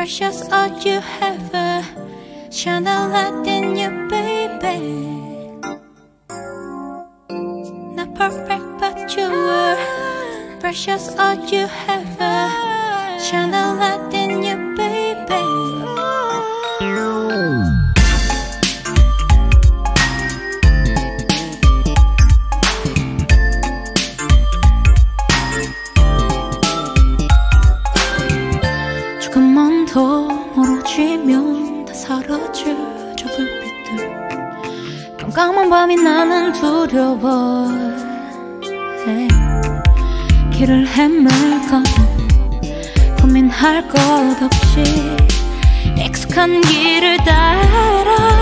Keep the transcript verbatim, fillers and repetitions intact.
Precious all you have, shine a light in you, baby. Not perfect but you are precious all you have, shine a light in you, baby. 조금만 더 멀어지면 다 사라질 저 불빛들 깜깜한 밤이 나는 두려워 hey. 길을 헤맬 거면 고민할 것 없이 익숙한 길을 따라